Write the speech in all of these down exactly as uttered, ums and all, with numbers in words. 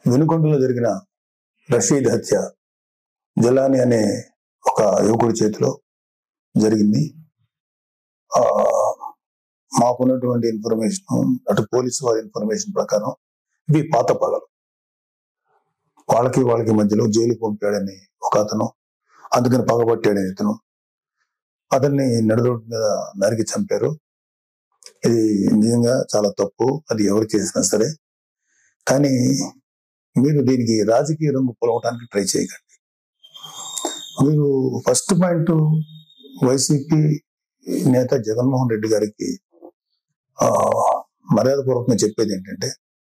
వినుకొండలో జరిగిన రషీద్ హత్య జలాని అనే ఒక యువకుడి చేతిలో జరిగింది. ఆ మాకున్నటువంటి ఇన్ఫర్మేషన్, అటు పోలీసు వారి ఇన్ఫర్మేషన్ ప్రకారం ఇవి పాత పగలు. వాళ్ళకి వాళ్ళకి మధ్యలో జైలు పంపాడని ఒక అతను, అందుకని పగబట్టాడని ఇతను, అతన్ని నడురోడ్డు మీద నరికి చంపారు. ఇది నిజంగా చాలా తప్పు, అది ఎవరు చేసినా సరే. కానీ మీరు దీనికి రాజకీయ రంగు పొలవటానికి ట్రై చేయకండి. మీరు ఫస్ట్ పాయింట్, వైసీపీ నేత జగన్మోహన్ రెడ్డి గారికి ఆ మర్యాదపూర్వకంగా చెప్పేది ఏంటంటే,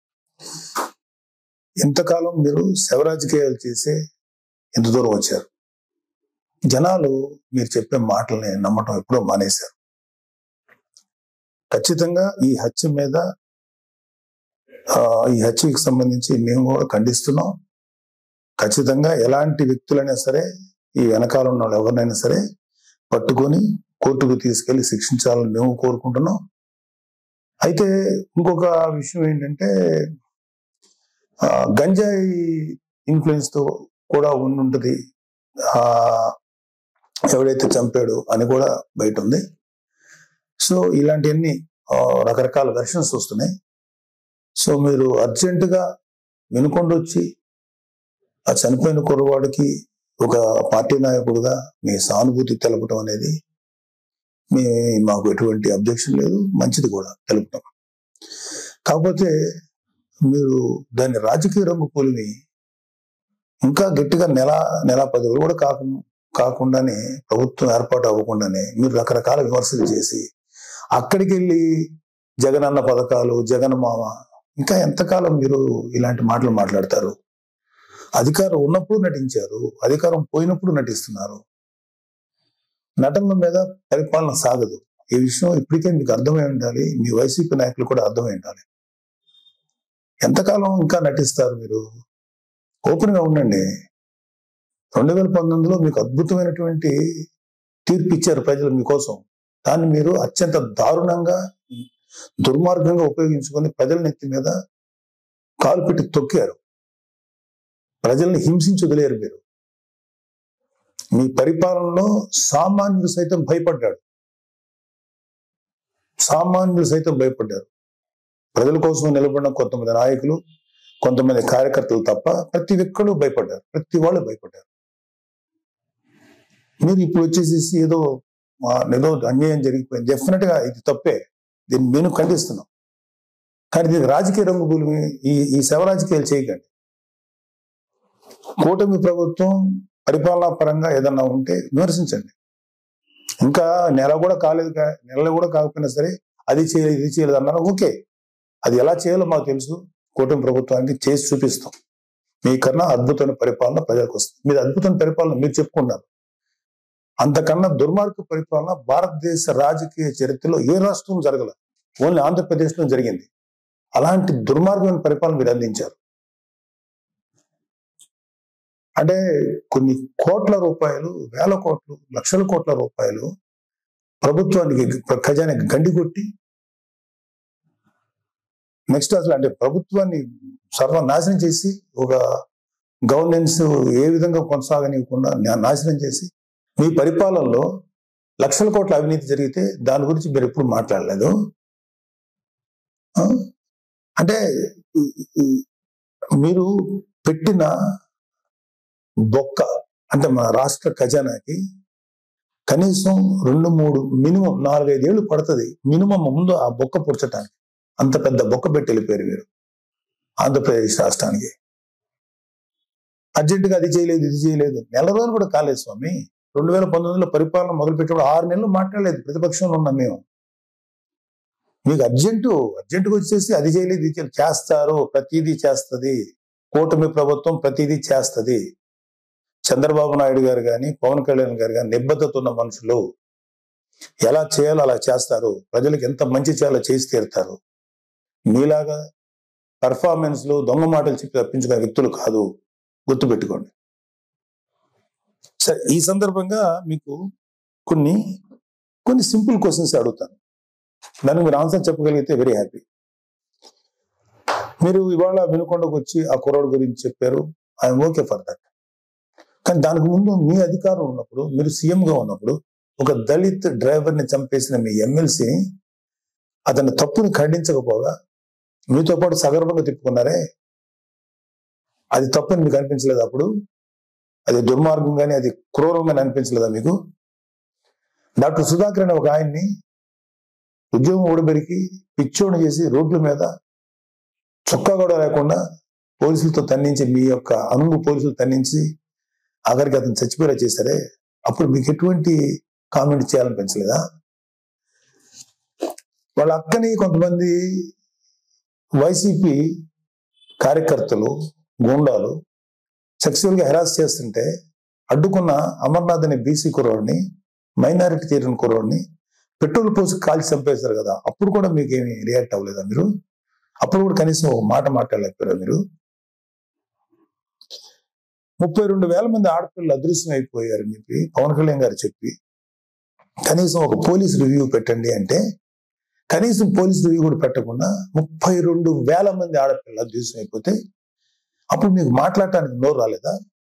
ఇంతకాలం మీరు శవ రాజకీయాలు చేసే ఎంత దూరం వచ్చారు. జనాలు మీరు చెప్పే మాటల్ని నమ్మటం ఎప్పుడో మానేశారు. ఖచ్చితంగా ఈ హత్య మీద ఆ ఈ హత్యకి సంబంధించి మేము కూడా ఖండిస్తున్నాం. ఖచ్చితంగా ఎలాంటి వ్యక్తులైనా సరే, ఈ వెనకాల ఉన్న వాళ్ళు ఎవరినైనా సరే పట్టుకొని కోర్టుకు తీసుకెళ్లి శిక్షించాలని మేము కోరుకుంటున్నాం. అయితే ఇంకొక విషయం ఏంటంటే, ఆ గంజాయి ఇన్ఫ్లుయెన్స్ తో కూడా ఉండుంటది ఆ ఎవడైతే చంపాడు అని కూడా బయట ఉంది. సో ఇలాంటివన్నీ రకరకాల వెర్షన్స్ వస్తున్నాయి. సో మీరు అర్జెంటుగా వినుకొండ వచ్చి ఆ చనిపోయిన కుర్రవాడికి ఒక పార్టీ నాయకుడుగా మీ సానుభూతి తెలపడం అనేది మీ మాకు ఎటువంటి అబ్జెక్షన్ లేదు, మంచిది కూడా తెలుపుతాం. కాకపోతే మీరు దాన్ని రాజకీయ రంగు పోలిమి ఇంకా గట్టిగా నెల నెల పది రోజులు కూడా కాకు కాకుండానే ప్రభుత్వం ఏర్పాటు అవ్వకుండానే మీరు రకరకాల విమర్శలు చేసి అక్కడికి వెళ్ళి జగనన్న పథకాలు, జగన్ మామ, ఇంకా ఎంతకాలం మీరు ఇలాంటి మాటలు మాట్లాడతారు? అధికారం ఉన్నప్పుడు నటించారు, అధికారం పోయినప్పుడు నటిస్తున్నారు. నటనల మీద పరిపాలన సాగదు. ఈ విషయం ఇప్పటికే మీకు అర్థమై ఉండాలి, మీ వైసీపీ నాయకులు కూడా అర్థమై ఉండాలి. ఎంతకాలం ఇంకా నటిస్తారు మీరు? ఓపెన్ గా ఉండండి. రెండు వేల పంతొమ్మిదిలో మీకు అద్భుతమైనటువంటి తీర్పు ఇచ్చారు ప్రజలు మీకోసం. దాన్ని మీరు అత్యంత దారుణంగా, దుర్మార్గంగా ఉపయోగించుకొని ప్రజల నెత్తి మీద కాలు పెట్టి తొక్కారు. ప్రజల్ని హింసించి వదిలేరు మీరు. మీ పరిపాలనలో సామాన్యులు సైతం భయపడ్డాడు. సామాన్యులు సైతం భయపడ్డారు. ప్రజల కోసం నిలబడిన కొంతమంది నాయకులు, కొంతమంది కార్యకర్తలు తప్ప ప్రతి ఒక్కరు భయపడ్డారు. ప్రతి వాళ్ళు భయపడ్డారు. మీరు ఇప్పుడు వచ్చేసేసి ఏదో ఏదో అన్యాయం జరిగిపోయింది, డెఫినెట్ గా ఇది తప్పే, దీన్ని నేను ఖండిస్తున్నాం. కానీ దీనికి రాజకీయ రంగు భూమి ఈ ఈ శవ రాజకీయాలు చేయకండి. కూటమి ప్రభుత్వం పరిపాలనా పరంగా ఏదన్నా ఉంటే విమర్శించండి. ఇంకా నెల కూడా కాలేదు, నెలలు కూడా కాకపోయినా సరే అది చేయలేదు ఇది చేయలేదు అన్నారు, ఓకే. అది ఎలా చేయాలో మాకు తెలుసు. కూటమి ప్రభుత్వానికి చేసి చూపిస్తాం. మీకన్నా అద్భుతమైన పరిపాలన ప్రజలకు వస్తుంది. మీరు అద్భుతమైన పరిపాలన మీరు చెప్పుకున్నారు. అంతకన్నా దుర్మార్గ పరిపాలన భారతదేశ రాజకీయ చరిత్రలో ఏ రాష్ట్రం జరగల, ఓన్లీ ఆంధ్రప్రదేశ్ లో జరిగింది. అలాంటి దుర్మార్గమైన పరిపాలన మీరు అందించారు. అంటే కొన్ని కోట్ల రూపాయలు, వేల కోట్లు, లక్షల కోట్ల రూపాయలు ప్రభుత్వానికి, ఖజానాకి గండి కొట్టి, నెక్స్ట్ అసలు అంటే ప్రభుత్వాన్ని సర్వనాశనం చేసి, ఒక గవర్నెన్స్ ఏ విధంగా కొనసాగనివ్వకుండా నాశనం చేసి, మీ పరిపాలనలో లక్షల కోట్ల అవినీతి జరిగితే దాని గురించి మీరు ఎప్పుడు మాట్లాడలేదు. అంటే మీరు పెట్టిన బొక్క అంటే మన రాష్ట్ర ఖజానాకి కనీసం రెండు మూడు మినిమం నాలుగైదేళ్లు పడుతుంది మినిమం ముందు ఆ బొక్క పుడ్చడానికి. అంత పెద్ద బొక్క పెట్టి వెళ్ళిపోయారు మీరు ఆంధ్రప్రదేశ్ రాష్ట్రానికి. అర్జెంటుగా అది చేయలేదు ఇది చేయలేదు, నెల రోజులు కూడా కాలేదు స్వామి. రెండు వేల పంతొమ్మిదిలో పరిపాలన మొదలుపెట్టినప్పుడు ఆరు నెలలు మాట్లాడలేదు, ప్రతిపక్షంలో ఉన్నాం మేము. మీకు అర్జెంటు అర్జెంటుగా వచ్చేసి అది చేయలేదు ఇది చేయలేదు. చేస్తారు, ప్రతిదీ చేస్తుంది కూటమి ప్రభుత్వం, ప్రతిదీ చేస్తుంది. చంద్రబాబు నాయుడు గారు కానీ, పవన్ కళ్యాణ్ గారు కానీ నిబద్ధత ఉన్న మనుషులు. ఎలా చేయాలో అలా చేస్తారు. ప్రజలకు ఎంత మంచి చేయాలో చేసి తీరుతారు. మీలాగా పర్ఫార్మెన్స్ లో దొంగ మాటలు చెప్పి తప్పించుకునే వ్యక్తులు కాదు, గుర్తుపెట్టుకోండి. సరే, ఈ సందర్భంగా మీకు కొన్ని కొన్ని సింపుల్ క్వశ్చన్స్ అడుగుతాను. దానికి మీరు ఆన్సర్ చెప్పగలిగితే వెరీ హ్యాపీ. మీరు ఇవాళ వినుకొండకు వచ్చి ఆ కుర్రోడు గురించి చెప్పారు, ఐఎమ్ ఓకే ఫర్ దట్. కానీ దానికి ముందు మీ అధికారం ఉన్నప్పుడు, మీరు సీఎంగా ఉన్నప్పుడు ఒక దళిత్ డ్రైవర్ ని చంపేసిన మీ ఎమ్మెల్సీని అతని తప్పుని ఖండించకపోగా మీతో పాటు సగర్వంగా తిప్పుకున్నారే, అది తప్పని మీకు అనిపించలేదు? అప్పుడు అది దుర్మార్గంగానే, అది క్రూరంగానే అనిపించలేదా మీకు? డాక్టర్ సుధాకర్ అనే ఒక ఆయన్ని ఉద్యోగం ఊడబెరికి పిచ్చోని చేసి రోడ్ల మీద చొక్కా కూడా లేకుండా పోలీసులతో తన్నించి, మీ యొక్క అనుగు పోలీసులు తన్నించి ఆఖరికి అతను చచ్చిపోయేలా చేశారే, అప్పుడు మీకు ఎటువంటి కామెంట్ చేయాలనిపించలేదా? వాళ్ళ అక్కని కొంతమంది వైసీపీ కార్యకర్తలు, గూండాలు సెక్సువల్ గా హెరాస్ చేస్తుంటే అడ్డుకున్న అమర్నాథ్ అనే బీసీ కుర్రోడిని, మైనారిటీ తీరిన కుర్రోడిని పెట్రోల్ పోసి కాల్చి చంపేశారు కదా, అప్పుడు కూడా మీకేమి రియాక్ట్ అవ్వలేదా మీరు? అప్పుడు కూడా కనీసం ఒక మాట మాట్లాడలేకపోయారా మీరు? ముప్పై రెండు వేల మంది ఆడపిల్లలు అదృశ్యం అయిపోయారని చెప్పి పవన్ కళ్యాణ్ గారు చెప్పి కనీసం ఒక పోలీస్ రివ్యూ పెట్టండి అంటే కనీసం పోలీస్ రివ్యూ కూడా పెట్టకుండా ముప్పై రెండు వేల మంది ఆడపిల్లలు అదృశ్యం అయిపోతే అప్పుడు మీకు మాట్లాడటానికి నోరు రాలేదా?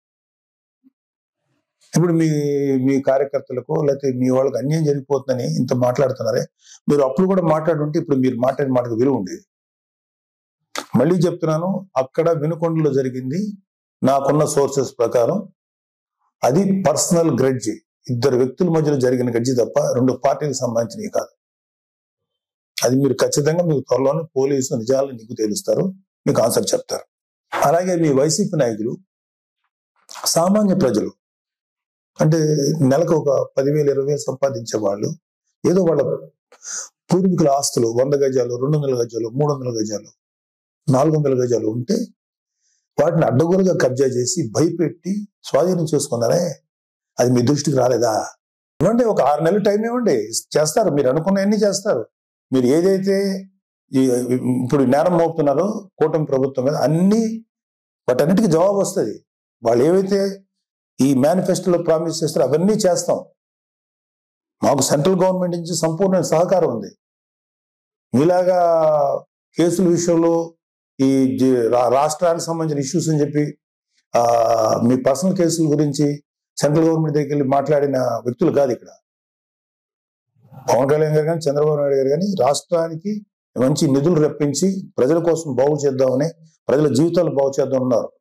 ఇప్పుడు మీ మీ కార్యకర్తలకు లేకపోతే మీ వాళ్ళకి అన్యాయం జరిగిపోతుందని ఇంత మాట్లాడుతున్నారే, మీరు అప్పుడు కూడా మాట్లాడుంటే ఇప్పుడు మీరు మాట్లాడిన మాటకు విలువ ఉండేది. మళ్ళీ చెప్తున్నాను, అక్కడ వినుకొండలో జరిగింది నాకున్న సోర్సెస్ ప్రకారం అది పర్సనల్ గ్రడ్జి, ఇద్దరు వ్యక్తుల మధ్యలో జరిగిన గడ్జి తప్ప రెండు పార్టీలకు సంబంధించినవి కాదు. అది మీరు ఖచ్చితంగా మీకు త్వరలోనే పోలీసు నిజాలు నీకు తెలుస్తారు, మీకు ఆన్సర్ చెప్తారు. అలాగే మీ వైసీపీ నాయకులు సామాన్య ప్రజలు అంటే నెలకు ఒక పదివేలు ఇరవై వేలు సంపాదించే వాళ్ళు ఏదో వాళ్ళ పూర్వీకుల ఆస్తులు వంద గజాలు, రెండు వందల గజాలు, మూడు వందల గజాలు, నాలుగు వందల గజాలు ఉంటే వాటిని అడ్డగోలుగా కబ్జా చేసి భయపెట్టి స్వాధీనం చేసుకున్నారే, అది మీ దృష్టికి రాలేదా? ఇవ్వండి, ఒక ఆరు నెలల టైం ఇవ్వండి, చేస్తారు. మీరు అనుకున్నవన్నీ చేస్తారు. మీరు ఏదైతే ఇప్పుడు నేరం మోపుతున్నారో కూటమి ప్రభుత్వం మీద అన్ని వాటన్నిటికీ జవాబు వస్తుంది. వాళ్ళు ఏవైతే ఈ మేనిఫెస్టోలో ప్రామిస్ చేస్తారో అవన్నీ చేస్తాం. మాకు సెంట్రల్ గవర్నమెంట్ నుంచి సంపూర్ణ సహకారం ఉంది. మీలాగా కేసుల విషయంలో ఈ రాష్ట్రానికి సంబంధించిన ఇష్యూస్ అని చెప్పి ఆ మీ పర్సనల్ కేసుల గురించి సెంట్రల్ గవర్నమెంట్ దగ్గరికి వెళ్ళి మాట్లాడిన వ్యక్తులు కాదు ఇక్కడ. పవన్ కళ్యాణ్ గారు కానీ చంద్రబాబు నాయుడు గారు కానీ రాష్ట్రానికి మంచి నిధులు రప్పించి ప్రజల కోసం బాగు చేద్దామని, ప్రజల జీవితాలు బాగు చేద్దాం ఉన్నారు.